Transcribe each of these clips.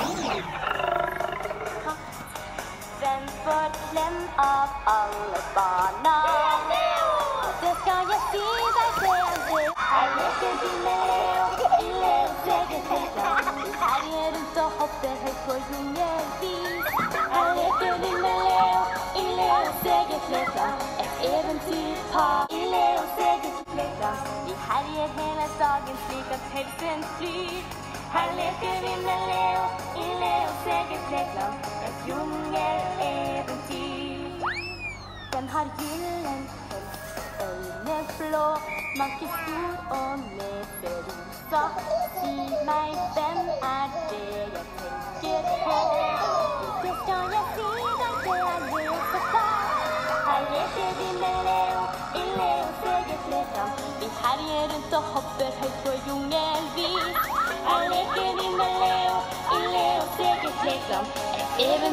Hvem får klem av alle barna? Det skal jeg si deg senere. Her leker vi med Leo i Leos eget lekland. Vi herjer rundt og hopper høyt på jungelvis. Her leker vi med Leo i Leos eget lekland. Et eventyrpar i Leos eget lekland. Vi herjer hele dagen slik at pelsen flyr. Her leker vi med Leo i Leos eget lekland. Et jungeleventyr. Den har gyllen pels, øyne blå, mage stor og nese rosa. Si meg, hvem er det jeg tenker på? Det skal jeg si deg, det er Leo så klart. Her leker vi med Leo i Leos eget lekland. Vi herjer rundt og hopper høyt på jungelvis. Her leker vi med Leo i Leos eget lekland. Et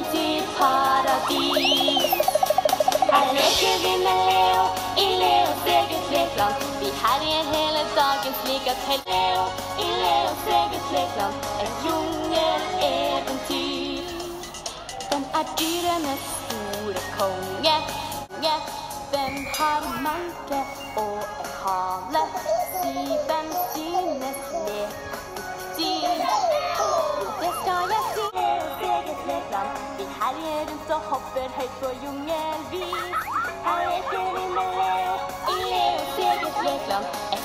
eventyrparadis. Her leker vi med Leo i Leos eget lekland. Vi herjer hele dagen slik at Leo i Leos eget lekland. Et jungeleventyr. Den er dyrenes store konge. Hvem har manke og en hale? Si hvem synes lek dyr? Det skal jeg si. Leos eget lekland. Vi herjer rundt og hopper høyt på jungelvis. Her leker vi med Leo i Leos eget lekland. Et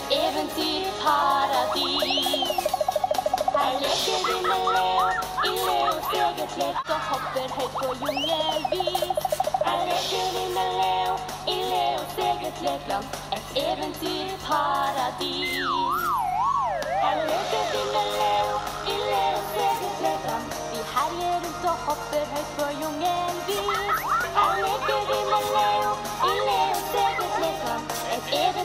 eventyrparadis. Her leker vi med Leo i Leos eget lekland og hopper høyt på jungelvis. Her leker vi med Leo i Leos eget lekland. Et eventyrparadis. Her leker vi med Leo i Leos eget lekland. Vi herjer rundt og hopper høyt på jungelvis. Her leker vi med Leo i Leos eget lekland. Et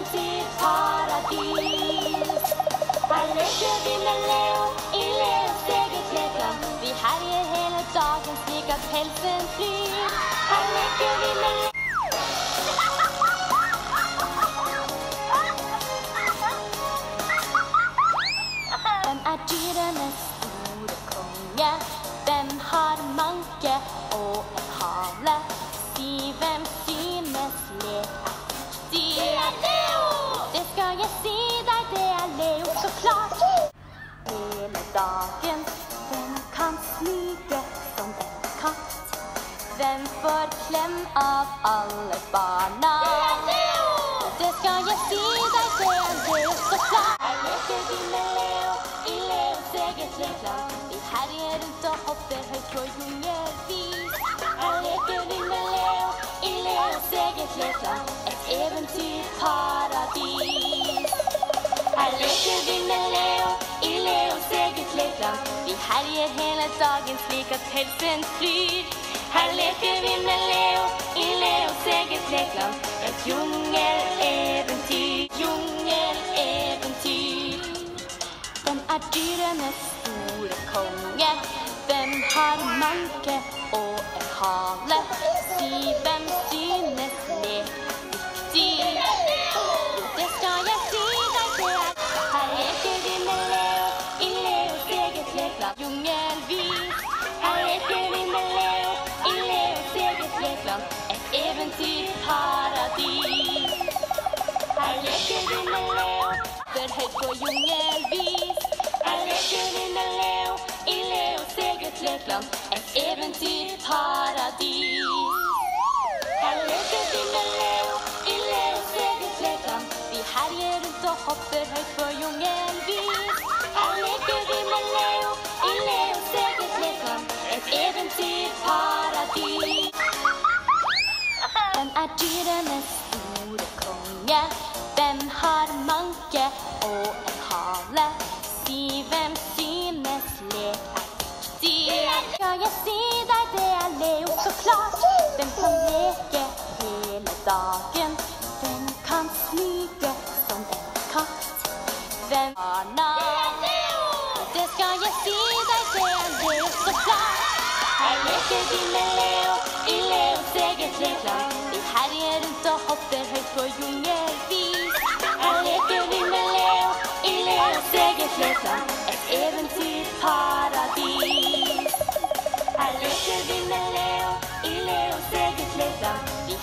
eventyrparadis. Her leker vi med Leo i Leos eget lekland. Vi herjer hele dagen slik at pelsen flyr. Her leker vi med Leo. Hvem er dyrenes store konge? Hvem har manke og en hale? Si hvem synes lek er dyr? Det skal jeg si deg, det er Leo så klart. Hele dagen, hvem kan smyge som en katt? Hvem får klem av alle barna? Det skal jeg si deg, det er Leo så klart. Her leker vi med Leo i Leos eget lekland. Vi herjer rundt og hopper høyt på jungelvis. Her leker vi med Leo i Leos eget lekland. Et eventyrparadis. Her leker vi med Leo i Leos eget lekland. Vi herjer hele dagen slik at pelsen flyr. Her leker vi med Leo i Leos eget lekland. Et jungeleventyr. Jungeleventyr. Den er dyrenes store konge. Hvem har manke og en hale? Si hvem synes lek dyr? Det skal jeg si deg, det er. Her leker vi med Leo i Leos eget lekland. Jungelvis. Her leker vi med Leo i Leos eget lekland. Et eventyrparadis. Her leker vi med Leo høyt på jungelvis. Her leker vi med Leo i Leos eget lekland. Et eventyrparadis. Her leker vi med Leo i Leos eget lekland. Vi herjer rundt og hopper høyt på jungelvis. Her leker vi med Leo i Leos eget lekland. Et eventyrparadis. Hvem er dyrenes store konge? Hvem har manke og en hale? Si hvem synes lek er dyr? Skal jeg si deg, det er Leo så klart. Hvem kan leke hele dagen? Hvem kan smyge som en katt? Hvem barna? Det skal jeg si deg, det er Leo så klart. Her leker vi med Leo i Leos eget lekland. Vi herjer rundt og hopper høyt på jungelvis. Her leker vi med Leo i Leos eget lekland. Et eventyrparadis.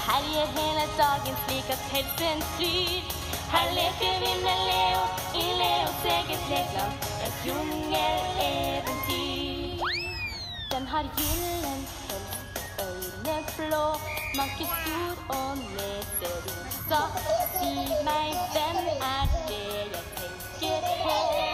herjer hele dagen slik at helsen flyr. Her leker vi med Leo i Leos eget Lekeland, et jungeleventyr. Den har gyllen pels, øyne blå, mage stor og nese rosa. Si meg, hvem er det jeg tenker på?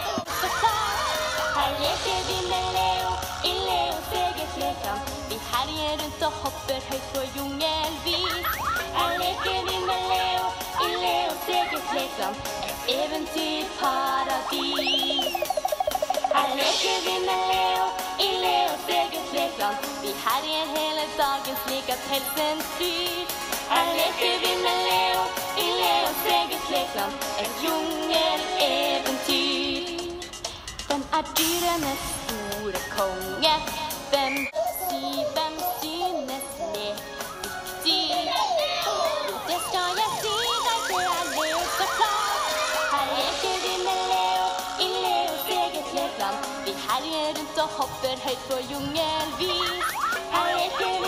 Her leker vi med Leo i Leos eget Lekeland. Vi herjer rundt og hopper høyt på jungelvis. Her leker vi med Leo i Leos eget Lekeland, et eventyrparadis. Her leker vi med Leo i Leos eget Lekeland. Vi herjer hele dagen slik at helsen flyr. Her leker vi med Leo i Leos eget Lekeland, et jungeleventyr. Hvem er dyrenes store konge? Hvem synes lek viktig? Jo, det skal jeg si deg, det er Leo så klart. Her leker vi med Leo i Leos eget Lekeland. Vi herjer rundt og hopper høyt på jungelvis. Her leker vi